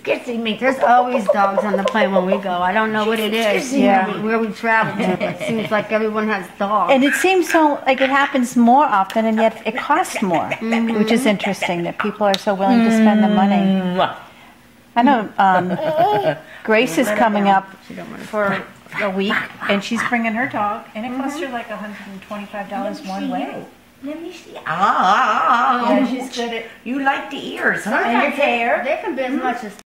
kissing me. There's always dogs on the plane when we go. I don't know what it is. Yeah. Where we travel to. It seems like everyone has dogs. And it seems so like it happens more often, and yet it costs more, which is interesting that people are so willing to spend the money. I know Grace is coming up for a week, and she's bringing her dog, and it costs her like $125 one way. Let me see. Ah, Yeah, she's good at. you like the ears, huh? Sometimes hair. they can be as much as